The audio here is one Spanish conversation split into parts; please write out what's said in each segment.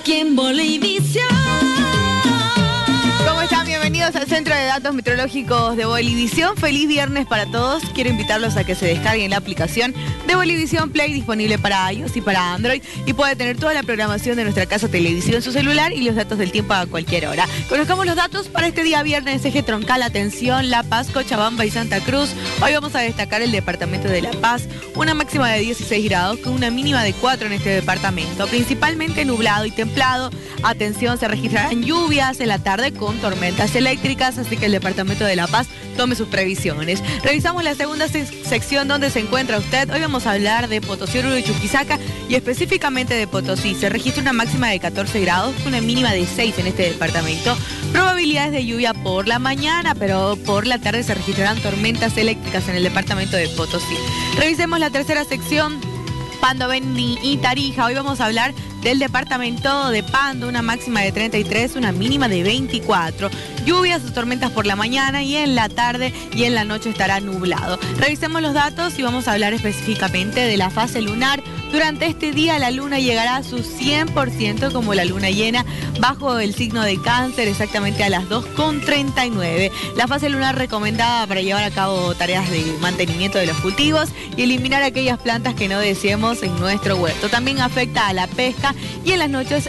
aquí en Bolivisión. ¿Cómo están? Bienvenidos al Centro de Datos Meteorológicos de Bolivisión. Feliz viernes para todos. Quiero invitarlos a que se descarguen la aplicación de Bolivisión Play, disponible para iOS y para Android, y puede tener toda la programación de nuestra casa televisión en su celular y los datos del tiempo a cualquier hora. Conozcamos los datos para este día viernes. Eje troncal, atención, La Paz, Cochabamba y Santa Cruz. Hoy vamos a destacar el departamento de La Paz, una máxima de 16 grados con una mínima de 4 en este departamento, principalmente nublado y templado. Atención, se registrarán lluvias en la tarde con tormentas eléctricas, así que el departamento de La Paz tome sus previsiones. Revisamos la segunda sección donde se encuentra usted. Hoy vamos a hablar de Potosí, Oruro y Chuquisaca, y específicamente de Potosí. Se registra una máxima de 14 grados con una mínima de 6 en este departamento. Probabilidades de lluvia por la mañana, pero por la tarde se registrarán tormentas eléctricas en el departamento de Potosí. Revisemos la tercera sección, Pando, Beni y Tarija. Hoy vamos a hablar del departamento de Pando, una máxima de 33, una mínima de 24. Lluvias o tormentas por la mañana, y en la tarde y en la noche estará nublado. Revisemos los datos y vamos a hablar específicamente de la fase lunar. Durante este día la luna llegará a su 100% como la luna llena bajo el signo de Cáncer, exactamente a las 2:39. La fase lunar recomendada para llevar a cabo tareas de mantenimiento de los cultivos y eliminar aquellas plantas que no deseemos en nuestro huerto. También afecta a la pesca, y en las noches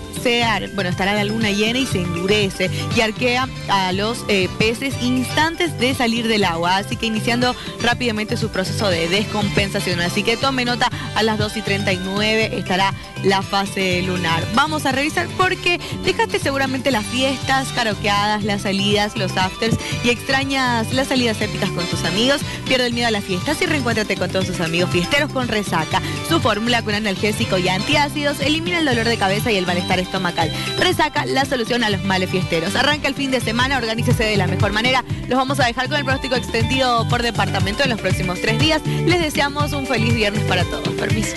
estará la luna llena y se endurece y arquea a los peces instantes de salir del agua, así que iniciando rápidamente su proceso de descompensación. Así que tome nota, a las 2:39 estará la fase lunar. Vamos a revisar porque dejaste seguramente las fiestas, karaokeadas, las salidas, los afters, y extrañas las salidas épicas con tus amigos. Pierde el miedo a las fiestas y reencuéntrate con todos tus amigos fiesteros con Resaca. Su fórmula con analgésico y antiácidos elimina el dolor de cabeza y el malestar estomacal. Resaca, la solución a los males fiesteros. Arranca el fin de semana, organícese de la mejor manera. Los vamos a dejar con el pronóstico extendido por departamento en los próximos 3 días. Les deseamos un feliz viernes para todos. Permiso.